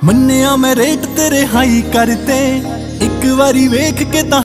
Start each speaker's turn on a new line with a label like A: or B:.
A: मन्निया मैं रेट तेरे हाई करते, एक बारी वेख के तां